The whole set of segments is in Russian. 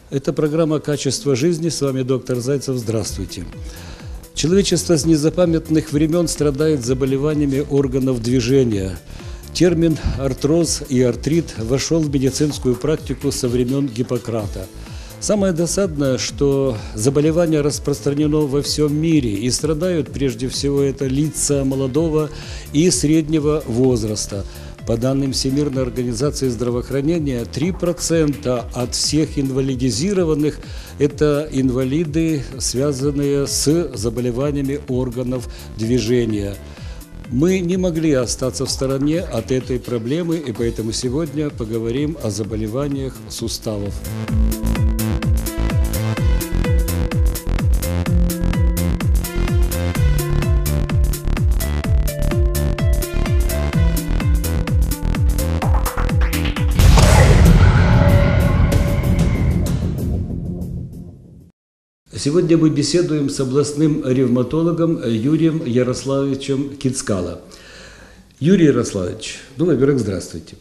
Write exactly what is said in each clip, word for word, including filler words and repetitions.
Это программа «Качество жизни». С вами доктор Зайцев. Здравствуйте. Человечество с незапамятных времен страдает заболеваниями органов движения. Термин «артроз» и «артрит» вошел в медицинскую практику со времен Гиппократа. Самое досадное, что заболевание распространено во всем мире, и страдают прежде всего это лица молодого и среднего возраста. По данным Всемирной организации здравоохранения, три процента от всех инвалидизированных – это инвалиды, связанные с заболеваниями органов движения. Мы не могли остаться в стороне от этой проблемы, и поэтому сегодня поговорим о заболеваниях суставов. Сегодня мы беседуем с областным ревматологом Юрием Ярославовичем Кицкало. Юрий Ярославович, ну, во-первых, здравствуйте.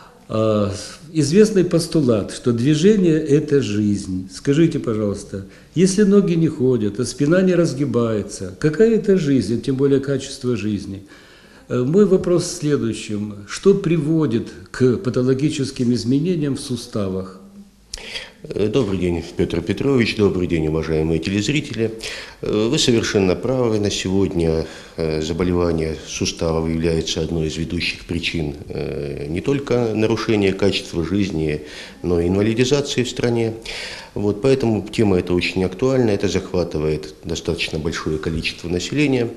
Известный постулат, что движение – это жизнь. Скажите, пожалуйста, если ноги не ходят, а спина не разгибается, какая это жизнь, тем более качество жизни? Мой вопрос в следующем. Что приводит к патологическим изменениям в суставах? Добрый день, Петр Петрович, добрый день, уважаемые телезрители. Вы совершенно правы, на сегодня заболевание суставов является одной из ведущих причин не только нарушения качества жизни, но и инвалидизации в стране. Вот, поэтому тема эта очень актуальна, это захватывает достаточно большое количество населения.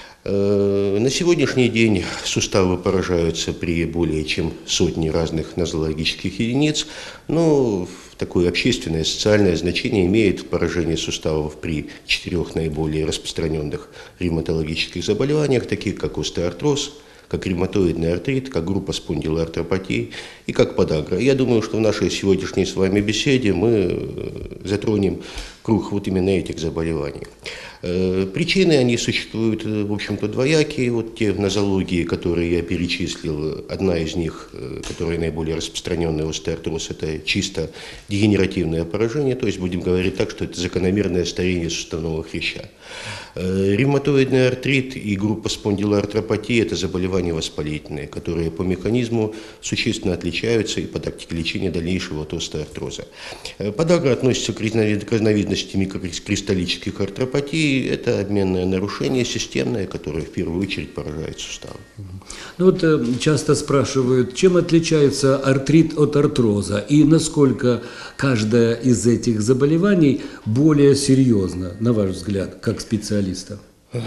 На сегодняшний день суставы поражаются при более чем сотне разных нозологических единиц, но такое общественное, социальное значение имеет поражение суставов при четырех наиболее распространенных ревматологических заболеваниях, таких как остеоартроз, как ревматоидный артрит, как группа спондилоартропатии и как подагра. Я думаю, что в нашей сегодняшней с вами беседе мы затронем круг вот именно этих заболеваний. Причины, они существуют, в общем-то, двоякие. Вот те нозологии, которые я перечислил, одна из них, которая наиболее распространенная, остеоартроз, это чисто дегенеративное поражение, то есть будем говорить так, что это закономерное старение суставного хряща. Ревматоидный артрит и группа спондилоартропатии – это заболевания воспалительные, которые по механизму существенно отличаются и по тактике лечения дальнейшего от остеоартроза. Подагра относится к разновидности микрокристаллических артропатий. Это обменное нарушение системное, которое в первую очередь поражает суставы. Ну вот часто спрашивают, чем отличается артрит от артроза и насколько каждое из этих заболеваний более серьезно, на ваш взгляд, как специалиста?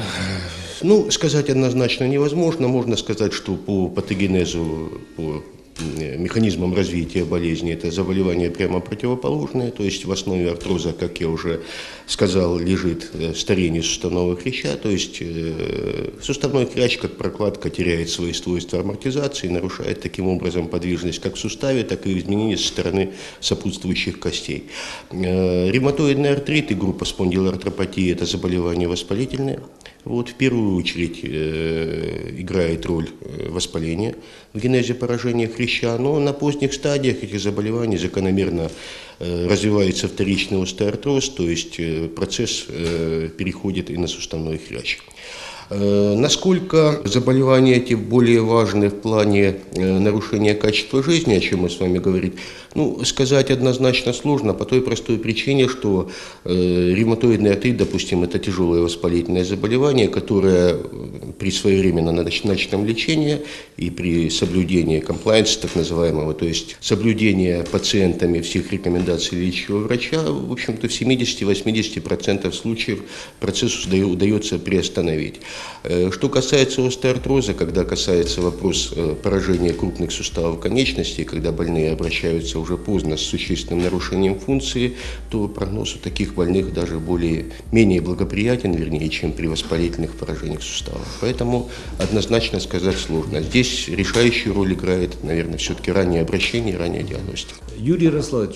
Ну, сказать однозначно невозможно. Можно сказать, что по патогенезу, по механизмам развития болезни это заболевание прямо противоположное, то есть в основе артроза, как я уже сказал, лежит старение суставного хряща, то есть э, суставной хрящ как прокладка теряет свои свойства амортизации, нарушает таким образом подвижность как в суставе, так и изменения со стороны сопутствующих костей. Э, ревматоидный артрит и группа спондилоартропатии – это заболевания воспалительные. Вот, в первую очередь э, играет роль воспаления в генезе поражения хряща, но на поздних стадиях этих заболеваний закономерно э, развивается вторичный остеоартроз, то есть э, процесс э, переходит и на суставной хрящ. Э, насколько заболевания эти более важны в плане э, нарушения качества жизни, о чем мы с вами говорим, ну, сказать однозначно сложно по той простой причине, что э, ревматоидный артрит, допустим, это тяжелое воспалительное заболевание, которое при своевременном начатом лечении и при соблюдении комплайенса, так называемого, то есть соблюдения пациентами всех рекомендаций лечащего врача, в общем-то, в семидесяти-восьмидесяти процентах случаев процесс удается приостановить. Э, что касается остеоартроза, когда касается вопрос э, поражения крупных суставов конечностей, когда больные обращаются уже поздно с существенным нарушением функции, то прогноз у таких больных даже более, менее благоприятен, вернее, чем при воспалительных поражениях суставов. Поэтому однозначно сказать сложно. Здесь решающую роль играет, наверное, все-таки раннее обращение, ранняя диагностика. Юрий Ярославович,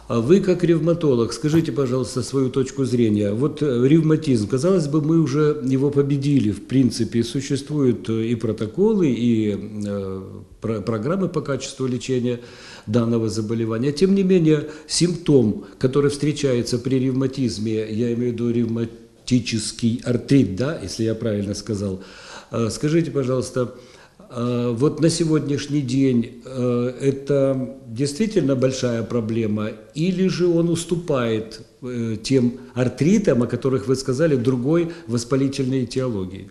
А вы, как ревматолог, скажите, пожалуйста, свою точку зрения. Вот ревматизм, казалось бы, мы уже его победили. В принципе, существуют и протоколы, и э, про программы по качеству лечения данного заболевания. Тем не менее, симптом, который встречается при ревматизме, я имею в виду ревматический артрит, да, если я правильно сказал. Э, скажите, пожалуйста, вот на сегодняшний день это действительно большая проблема, или же он уступает тем артритам, о которых вы сказали, другой воспалительной этиологии?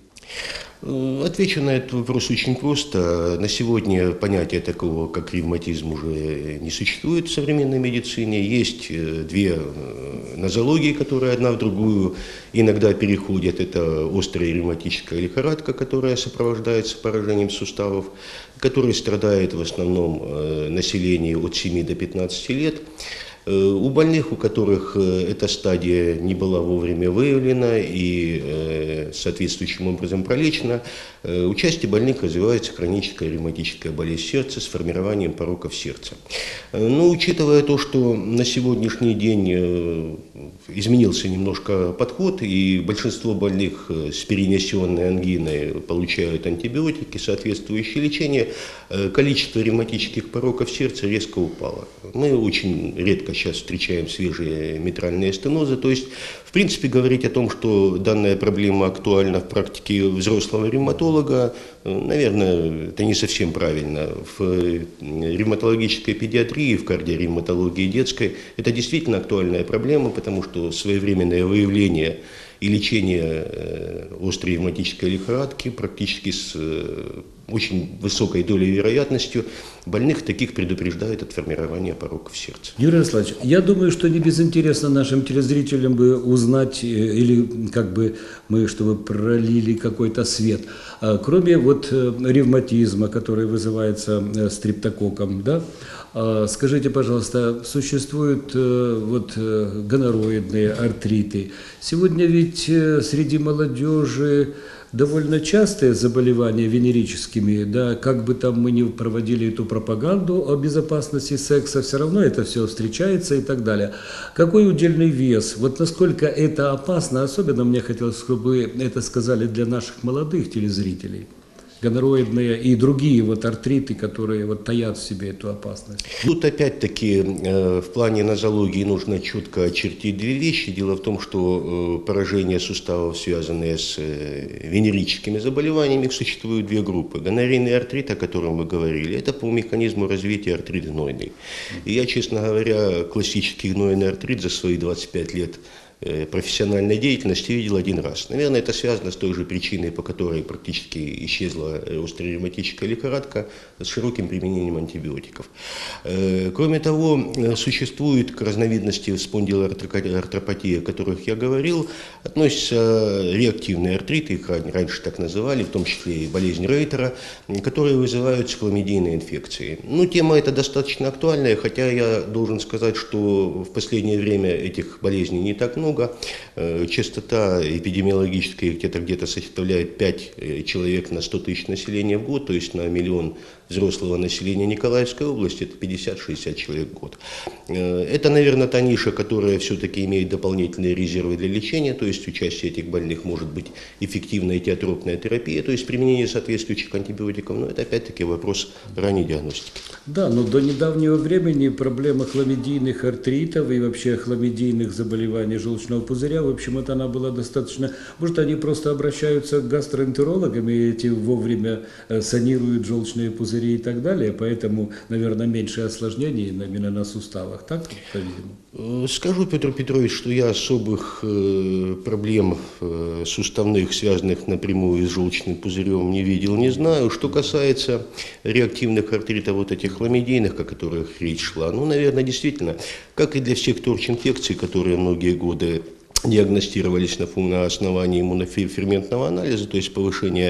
Отвечу на этот вопрос очень просто. На сегодня понятия такого, как ревматизм, уже не существует в современной медицине. Есть две нозологии, которые одна в другую иногда переходят. Это острая ревматическая лихорадка, которая сопровождается поражением суставов, которой страдает в основном население от семи до пятнадцати лет. У больных, у которых эта стадия не была вовремя выявлена и соответствующим образом пролечена, у части больных развивается хроническая ревматическая болезнь сердца с формированием пороков сердца. Но учитывая то, что на сегодняшний день изменился немножко подход, и большинство больных с перенесенной ангиной получают антибиотики, соответствующее лечение, количество ревматических пороков сердца резко упало. Мы очень редко сейчас встречаем свежие митральные стенозы. То есть, в принципе, говорить о том, что данная проблема актуальна в практике взрослого ревматолога, наверное, это не совсем правильно. В ревматологической педиатрии, в кардиоревматологии детской это действительно актуальная проблема, потому что своевременное выявление и лечение острой ревматической лихорадки практически с очень высокой долей вероятностью больных таких предупреждает от формирования пороков сердца. Юрий Ярославович, я думаю, что не безинтересно нашим телезрителям бы узнать, или как бы мы, чтобы пролили какой-то свет. Кроме вот ревматизма, который вызывается стрептококком, да, скажите, пожалуйста, существуют вот гонороидные артриты. Сегодня ведь среди молодежи довольно частые заболевания венерическими, да, как бы там мы ни проводили эту пропаганду о безопасности секса, все равно это все встречается и так далее. Какой удельный вес? Вот насколько это опасно, особенно мне хотелось, чтобы это сказали для наших молодых телезрителей. Гонороидные и другие вот артриты, которые вот таят в себе эту опасность. Тут опять-таки в плане нозологии нужно четко очертить две вещи. Дело в том, что поражения суставов, связанные с венерическими заболеваниями, существуют две группы. Гонорейный артрит, о котором вы говорили, это по механизму развития артрит гнойный. И я, честно говоря, классический гнойный артрит за свои двадцать пять лет профессиональной деятельности видел один раз. Наверное, это связано с той же причиной, по которой практически исчезла острая ревматическая лихорадка, с широким применением антибиотиков. Кроме того, существует к разновидности спондилоартропатии, о которых я говорил, относятся реактивные артриты, их раньше так называли, в том числе и болезнь Рейтера, которые вызывают хламидийные инфекции. Ну, тема эта достаточно актуальная, хотя я должен сказать, что в последнее время этих болезней не так много. Много. Частота эпидемиологическая где-то где-то составляет пять человек на сто тысяч населения в год, то есть на миллион взрослого населения Николаевской области, это пятьдесят-шестьдесят человек в год. Это, наверное, та ниша, которая все-таки имеет дополнительные резервы для лечения, то есть у части этих больных может быть эффективная этиотропная терапия, то есть применение соответствующих антибиотиков, но это опять-таки вопрос ранней диагностики. Да, но до недавнего времени проблема хламидийных артритов и вообще хламидийных заболеваний желчного пузыря, в общем, это она была достаточно... Может, они просто обращаются к гастроэнтерологам, и эти вовремя санируют желчные пузыри и так далее, поэтому, наверное, меньше осложнений именно на суставах, так, по-видимому? Скажу, Петр Петрович, что я особых э, проблем э, суставных, связанных напрямую с желчным пузырем, не видел, не знаю. Что касается реактивных артритов, вот этих хламидийных, о которых речь шла, ну, наверное, действительно, как и для всех торч-инфекций, которые многие годы диагностировались на, на основании иммуноферментного анализа, то есть повышение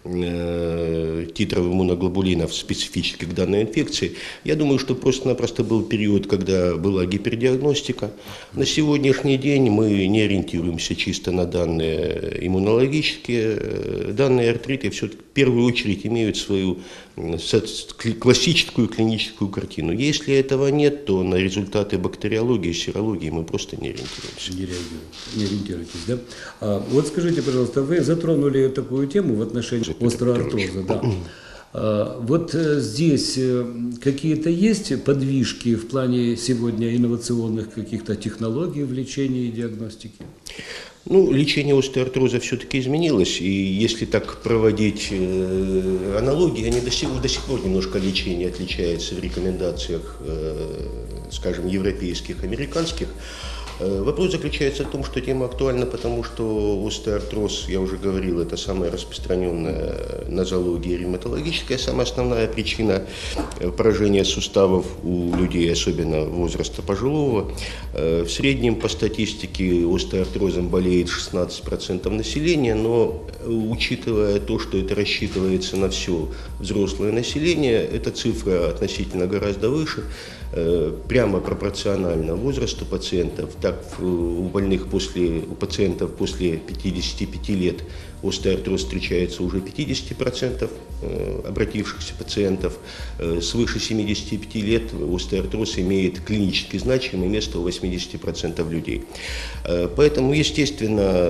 э, титров иммуноглобулинов, специфических к данной инфекции. Я думаю, что просто-напросто был период, когда была гипердиагностика. На сегодняшний день мы не ориентируемся чисто на данные иммунологические. Данные артриты все-таки в первую очередь имеют свою классическую клиническую картину. Если этого нет, то на результаты бактериологии, серологии мы просто не ориентируемся. Не, не ориентируетесь, да? А, вот скажите, пожалуйста, вы затронули такую тему в отношении остеоартроза, да? А, вот здесь какие-то есть подвижки в плане сегодня инновационных каких-то технологий в лечении и диагностике? Ну, лечение остеоартроза все-таки изменилось, и если так проводить э, аналогии, они до сих, до сих пор немножко лечение отличается в рекомендациях, э, скажем, европейских, американских. Э, вопрос заключается в том, что тема актуальна, потому что остеоартроз, я уже говорил, это самая распространенная нозология ревматологическая, самая основная причина поражения суставов у людей, особенно возраста пожилого. Э, в среднем по статистике остеоартрозом болеет шестнадцать процентов населения, но учитывая то, что это рассчитывается на все взрослое население, эта цифра относительно гораздо выше, прямо пропорционально возрасту пациентов. Так у больных после, у пациентов после пятидесяти пяти лет остеоартроз встречается уже пятьдесят процентов обратившихся пациентов. Свыше семидесяти пяти лет остеоартроз имеет клинически значимое место у восьмидесяти процентов людей. Поэтому, естественно,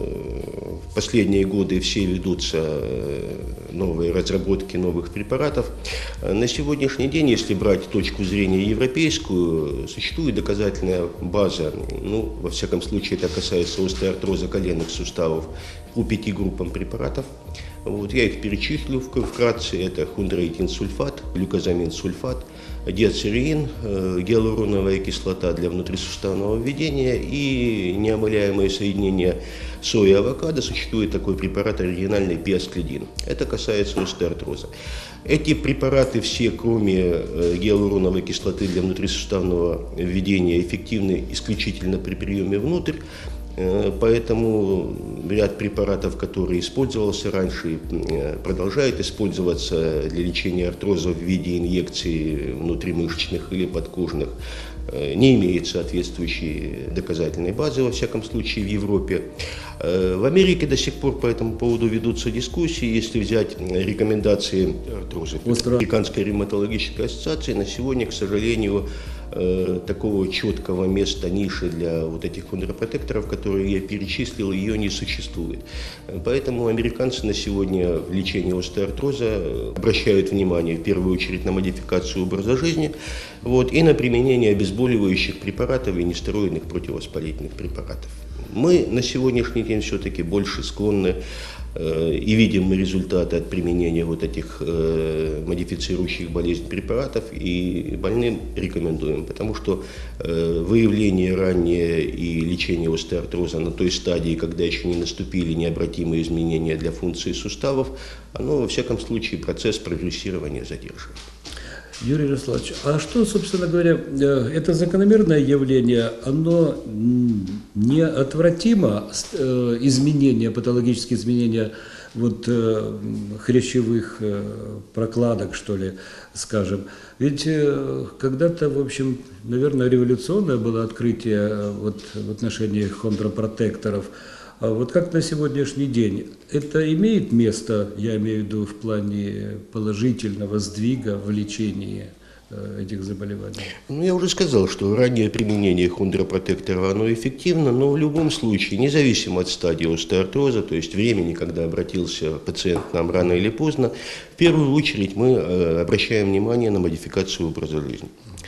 в последние годы все ведутся новые разработки новых препаратов. На сегодняшний день, если брать точку зрения европейскую, существует доказательная база, ну, во всяком случае, это касается остеоартроза коленных суставов, по пяти группам препаратов. Вот, я их перечислю вкратце. Это хондроитин-сульфат, глюкозамин-сульфат, диацереин, э, гиалуроновая кислота для внутрисуставного введения и неомыляемое соединение сои и авокадо. Существует такой препарат оригинальный пиосклидин. Это касается остеоартроза. Эти препараты все, кроме э, гиалуроновой кислоты для внутрисуставного введения, эффективны исключительно при приеме внутрь. Поэтому ряд препаратов, которые использовался раньше, продолжает использоваться для лечения артроза в виде инъекций внутримышечных или подкожных. Не имеет соответствующей доказательной базы, во всяком случае, в Европе. В Америке до сих пор по этому поводу ведутся дискуссии. Если взять рекомендации Американской ревматологической ассоциации, на сегодня, к сожалению, такого четкого места, ниши для вот этих хондропротекторов, которые я перечислил, ее не существует. Поэтому американцы на сегодня в лечении остеоартроза обращают внимание в первую очередь на модификацию образа жизни, вот, и на применение обезболивающих препаратов и нестероидных противовоспалительных препаратов. Мы на сегодняшний день все-таки больше склонны и видим мы результаты от применения вот этих э, модифицирующих болезнь препаратов, и больным рекомендуем, потому что э, выявление раннее и лечение остеоартроза на той стадии, когда еще не наступили необратимые изменения для функции суставов, оно во всяком случае процесс прогрессирования задерживает. Юрий Ярославович, а что, собственно говоря, это закономерное явление, оно неотвратимо, изменения, патологические изменения вот, хрящевых прокладок, что ли, скажем. Ведь когда-то, в общем, наверное, революционное было открытие вот, в отношении хондропротекторов. А вот как на сегодняшний день это имеет место, я имею в виду в плане положительного сдвига в лечении этих заболеваний? Ну, я уже сказал, что раннее применение хондропротектора, оно эффективно, но в любом случае, независимо от стадии остеоартроза, то есть времени, когда обратился пациент к нам рано или поздно, в первую очередь мы обращаем внимание на модификацию образа жизни.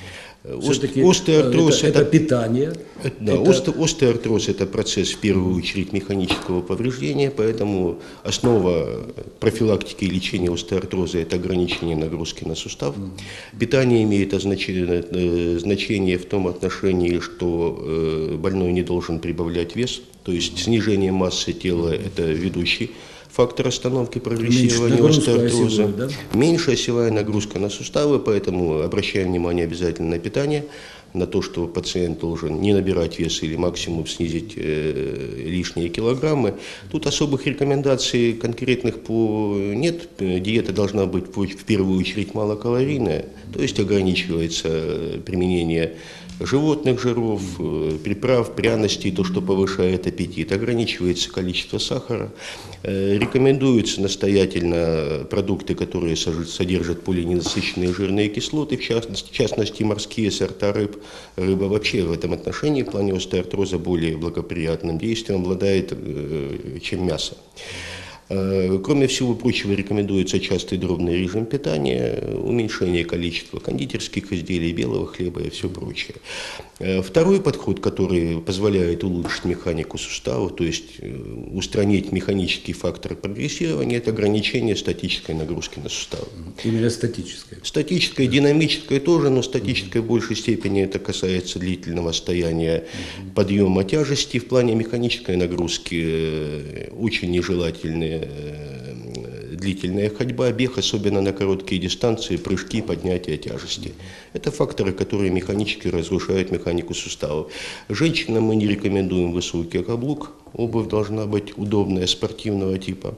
Остеоартроз это, это, это питание. Да, это... Остеоартроз – это процесс, в первую очередь, механического повреждения, поэтому основа профилактики и лечения остеоартроза – это ограничение нагрузки на сустав. Mm. Питание имеет значение, значение в том отношении, что больной не должен прибавлять вес, то есть снижение массы тела – это ведущий фактор остановки прогрессирования остеоартроза. Да? Меньшая осевая нагрузка на суставы, поэтому обращаем внимание обязательно на питание. на то, что пациент должен не набирать вес или максимум снизить э, лишние килограммы. Тут особых рекомендаций конкретных по нет. Диета должна быть в первую очередь малокалорийная, то есть ограничивается применение животных жиров, приправ, пряностей, то, что повышает аппетит, ограничивается количество сахара. Рекомендуются настоятельно продукты, которые содержат полиненасыщенные жирные кислоты, в частности, в частности морские сорта рыб. Рыба вообще в этом отношении в плане остеоартроза более благоприятным действием обладает, чем мясо. Кроме всего прочего, рекомендуется частый дробный режим питания, уменьшение количества кондитерских изделий, белого хлеба и все прочее. Второй подход, который позволяет улучшить механику сустава, то есть устранить механический фактор прогрессирования, это ограничение статической нагрузки на суставы. Именно статической? Статической, динамической тоже, но статической в большей степени это касается длительного стояния, подъема тяжести. В плане механической нагрузки очень нежелательные длительная ходьба, бег, особенно на короткие дистанции, прыжки, поднятие тяжести. Это факторы, которые механически разрушают механику суставов. Женщинам мы не рекомендуем высокий каблук, обувь должна быть удобная, спортивного типа.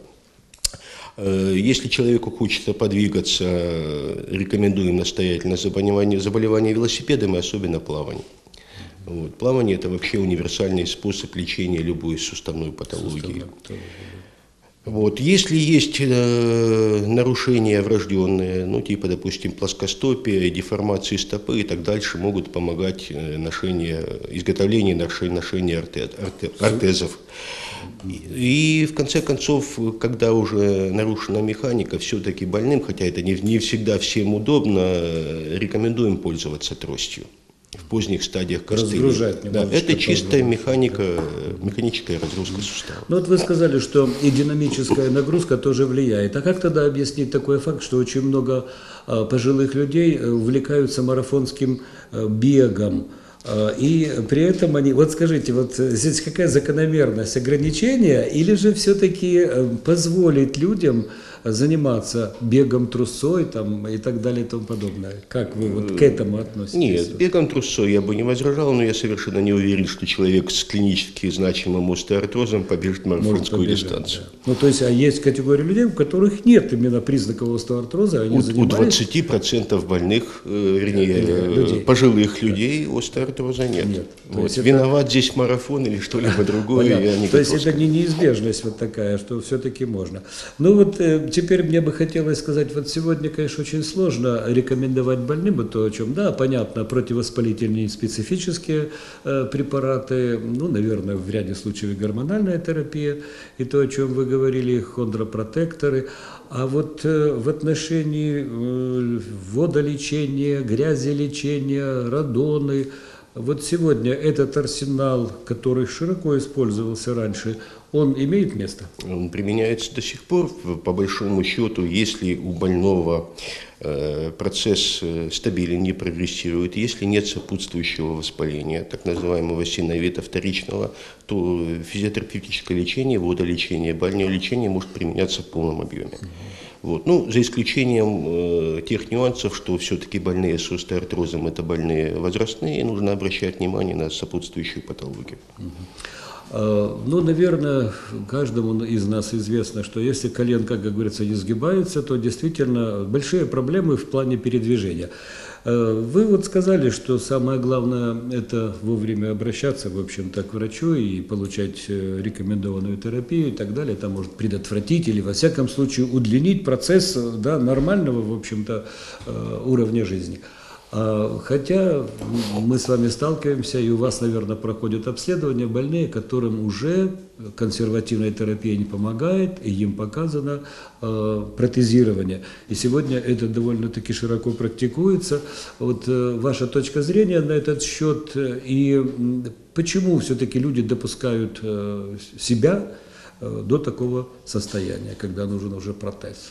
Если человеку хочется подвигаться, рекомендуем настоятельно заболевание, заболевание велосипедом и особенно плавание. Вот. Плавание – это вообще универсальный способ лечения любой суставной патологии. Вот. Если есть э, нарушения врожденные, ну, типа, допустим, плоскостопия, деформации стопы и так дальше, могут помогать э, ношение, изготовление и ношение арте, арте, ортезов. И, и в конце концов, когда уже нарушена механика, все-таки больным, хотя это не, не всегда всем удобно, рекомендуем пользоваться тростью. В поздних стадиях костыли. Да, это чистая механика, механическая разгрузка сустава. Ну вот вы сказали, что и динамическая нагрузка тоже влияет. А как тогда объяснить такой факт, что очень много а, пожилых людей увлекаются марафонским а, бегом? А, и при этом они... Вот скажите, вот здесь какая закономерность ограничения или же все-таки позволить людям заниматься бегом трусой там, и так далее и тому подобное? Как вы вот к этому относитесь? Нет, бегом трусой я бы не возражал, но я совершенно не уверен, что человек с клинически значимым остеоартрозом побежит марафонскую побежать, дистанцию. Да. Ну, то есть, а есть категория людей, у которых нет именно признаков остеоартроза, они у, занимались... У двадцати процентов больных, э, вернее, людей. пожилых людей остеоартроза нет. нет. Вот. Виноват это... здесь марафон или что-либо другое, я не То есть, это не неизбежность вот такая, что все-таки можно. Ну, вот теперь мне бы хотелось сказать, вот сегодня, конечно, очень сложно рекомендовать больным, то, о чем, да, понятно, противовоспалительные специфические э, препараты, ну, наверное, в ряде случаев гормональная терапия, и то, о чем вы говорили, хондропротекторы. А вот э, в отношении э, водолечения, грязелечения, радоны, вот сегодня этот арсенал, который широко использовался раньше, он имеет место? Он применяется до сих пор. По большому счету, если у больного э, процесс стабилен, не прогрессирует, если нет сопутствующего воспаления, так называемого синовита вторичного, то физиотерапевтическое лечение, водолечение, бальнеолечение может применяться в полном объеме. Вот. Ну, за исключением э, тех нюансов, что все-таки больные с остеоартрозом – это больные возрастные, и нужно обращать внимание на сопутствующую патологию. Ну, наверное, каждому из нас известно, что если коленка, как говорится, не сгибается, то действительно большие проблемы в плане передвижения. Вы вот сказали, что самое главное – это вовремя обращаться, в общем-то, к врачу и получать рекомендованную терапию и так далее. Это может предотвратить или, во всяком случае, удлинить процесс, да, нормального, в общем-то, уровня жизни. Хотя мы с вами сталкиваемся, и у вас, наверное, проходят обследования больные, которым уже консервативная терапия не помогает, и им показано э, протезирование. И сегодня это довольно-таки широко практикуется. Вот э, ваша точка зрения на этот счет, и почему все-таки люди допускают э, себя э, до такого состояния, когда нужен уже протез?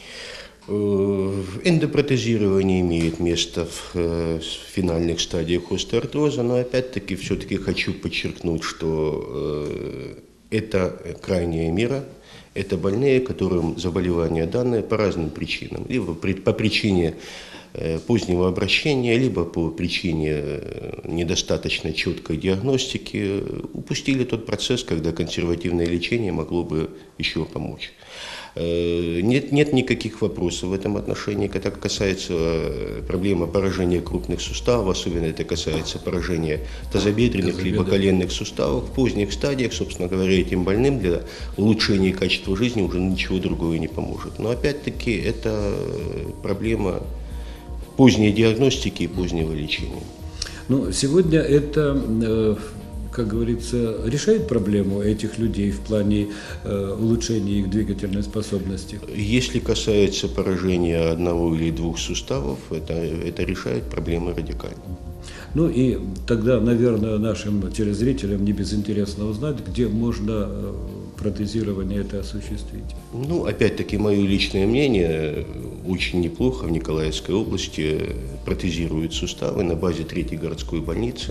Эндопротезирование имеет место в, в финальных стадиях остеоартроза, но опять-таки все-таки хочу подчеркнуть, что э, это крайняя мера, Это больные, которым заболевание данное по разным причинам. Либо по причине позднего обращения, либо по причине недостаточно четкой диагностики упустили тот процесс, когда консервативное лечение могло бы еще помочь. Нет, нет никаких вопросов в этом отношении. Это касается проблемы поражения крупных суставов, особенно это касается поражения тазобедренных либо коленных суставов. В поздних стадиях, собственно говоря, этим больным для улучшения качества жизни уже ничего другого не поможет. Но опять-таки это проблема поздней диагностики и позднего лечения. Ну, сегодня это, как говорится, решает проблему этих людей в плане улучшения их двигательной способности? Если касается поражения одного или двух суставов, это, это решает проблемы радикально. Ну и тогда, наверное, нашим телезрителям не безинтересно узнать, где можно протезирование это осуществить. Ну, опять-таки, мое личное мнение, очень неплохо в Николаевской области протезируют суставы на базе третьей городской больницы.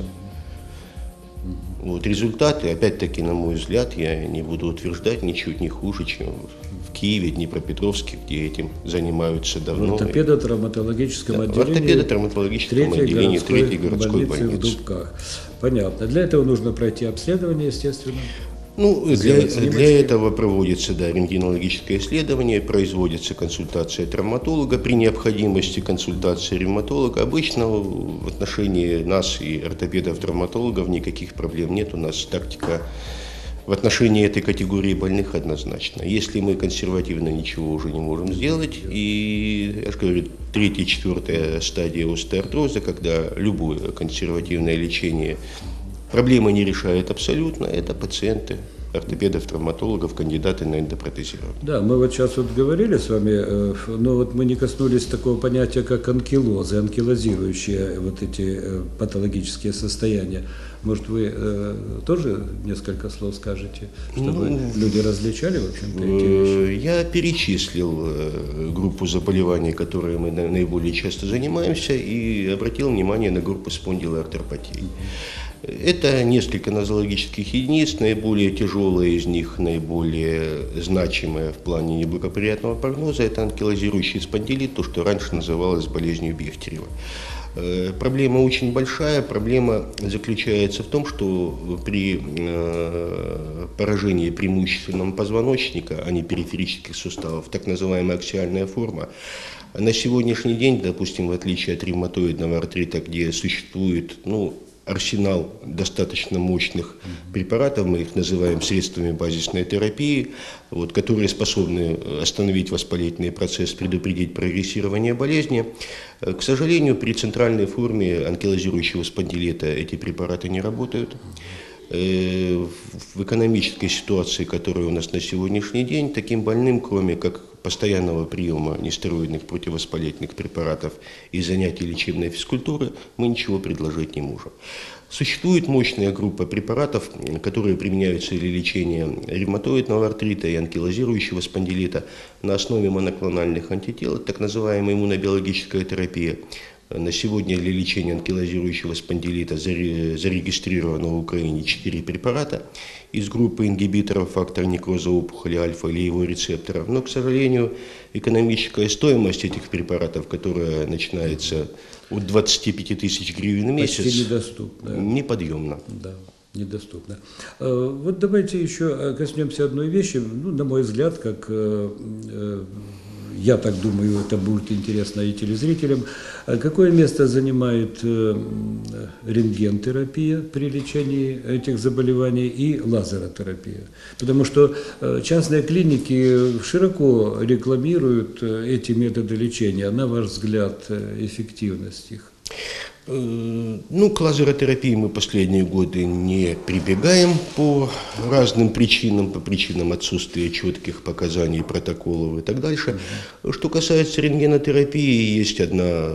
Вот, результаты, опять-таки, на мой взгляд, я не буду утверждать, ничуть не хуже, чем в Киеве, Днепропетровске, где этим занимаются давно. В ортопедо-травматологическом да, отделении, в ортопедо-травматологическом отделении третьей городской больницы. В Дубках. Понятно. Для этого нужно пройти обследование, естественно. Ну, для, для этого проводится, да, рентгенологическое исследование, производится консультация травматолога, при необходимости консультация ревматолога. Обычно в отношении нас и ортопедов-травматологов никаких проблем нет. У нас тактика в отношении этой категории больных однозначно. Если мы консервативно ничего уже не можем сделать, и, я же говорю, третья, четвертая стадия остеоартроза, когда любое консервативное лечение проблемы не решает абсолютно, это пациенты ортопедов, травматологов, кандидаты на эндопротезирование. Да, мы вот сейчас вот говорили с вами, но вот мы не коснулись такого понятия, как анкилозы, анкилозирующие вот эти патологические состояния. Может, вы э, тоже несколько слов скажете, чтобы ну, люди различали, в общем-то, эти вещи? Я перечислил группу заболеваний, которые мы наиболее часто занимаемся, и обратил внимание на группу спондилоартропатии. Это несколько нозологических единиц, наиболее тяжелая из них, наиболее значимая в плане неблагоприятного прогноза, это анкилозирующий спондилит, то, что раньше называлось болезнью Бехтерева. Проблема очень большая. Проблема заключается в том, что при поражении преимущественно позвоночника, а не периферических суставов, так называемая аксиальная форма, на сегодняшний день, допустим, в отличие от ревматоидного артрита, где существует, ну, арсенал достаточно мощных препаратов, мы их называем средствами базисной терапии, вот, которые способны остановить воспалительный процесс, предупредить прогрессирование болезни. К сожалению, при центральной форме анкилозирующего спондилита эти препараты не работают. В экономической ситуации, которая у нас на сегодняшний день, таким больным, кроме как постоянного приема нестероидных противовоспалительных препаратов и занятий лечебной физкультуры, мы ничего предложить не можем. Существует мощная группа препаратов, которые применяются для лечения ревматоидного артрита и анкилозирующего спондилита на основе моноклональных антител, так называемая иммунобиологическая терапия. На сегодня для лечения анкилозирующего спондилита зарегистрировано в Украине четыре препарата из группы ингибиторов фактора некроза опухоли альфа или его рецепторов. Но, к сожалению, экономическая стоимость этих препаратов, которая начинается от двадцати пяти тысяч гривен в месяц, почти недоступна. Неподъемна. Да. Недоступно. Вот давайте еще коснемся одной вещи. Ну, на мой взгляд, как я так думаю, это будет интересно и телезрителям. Какое место занимает рентгентерапия при лечении этих заболеваний и лазеротерапия? Потому что частные клиники широко рекламируют эти методы лечения. На ваш взгляд, эффективность их? Ну, к лазеротерапии мы последние годы не прибегаем по разным причинам, по причинам отсутствия четких показаний, протоколов и так дальше. Что касается рентгенотерапии, есть одна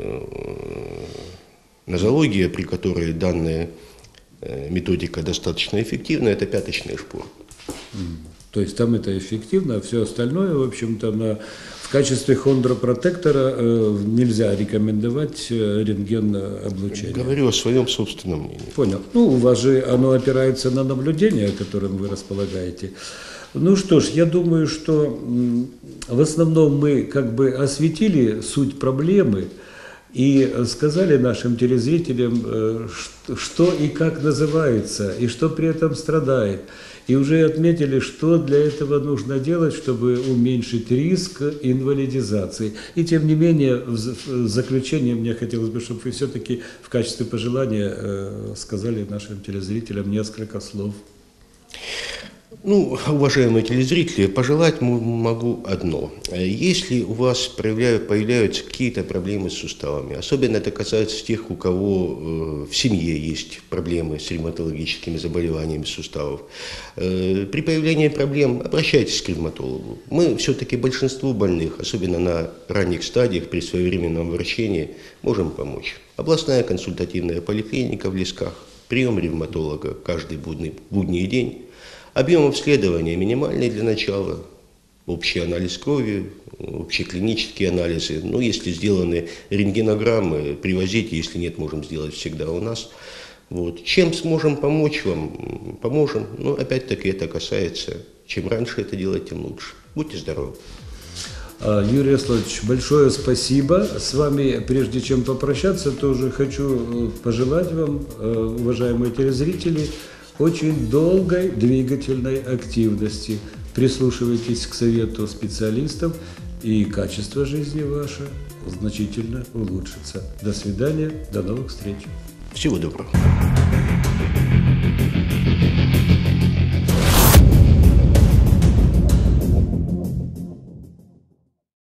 нозология, при которой данная методика достаточно эффективна, это пяточный шпор. То есть там это эффективно, а все остальное, в общем-то, на, в качестве хондропротектора э, нельзя рекомендовать рентген-облучение. Говорю о своем собственном мнении. Понял. Ну, у вас же оно опирается на наблюдение, которым вы располагаете. Ну что ж, я думаю, что м, в основном мы как бы осветили суть проблемы и сказали нашим телезрителям, э, ш- что и как называется, и что при этом страдает. И уже отметили, что для этого нужно делать, чтобы уменьшить риск инвалидизации. И тем не менее, в за- в заключение мне хотелось бы, чтобы вы все-таки в качестве пожелания э, сказали нашим телезрителям несколько слов. Ну, уважаемые телезрители, пожелать м- могу одно. Если у вас проявляют, появляются какие-то проблемы с суставами, особенно это касается тех, у кого э, в семье есть проблемы с ревматологическими заболеваниями суставов, э, при появлении проблем обращайтесь к ревматологу. Мы все-таки большинству больных, особенно на ранних стадиях, при своевременном врачении, можем помочь. Областная консультативная поликлиника в Лесках, прием ревматолога каждый будний, будний день. Объем обследования минимальный для начала, общий анализ крови, общеклинические анализы. Ну, если сделаны рентгенограммы, привозите, если нет, можем сделать всегда у нас. Вот. Чем сможем помочь вам, поможем. Но опять-таки это касается, чем раньше это делать, тем лучше. Будьте здоровы. Юрий Яслович, большое спасибо. С вами, прежде чем попрощаться, тоже хочу пожелать вам, уважаемые телезрители, очень долгой двигательной активности. Прислушивайтесь к совету специалистов, и качество жизни ваше значительно улучшится. До свидания, до новых встреч. Всего доброго.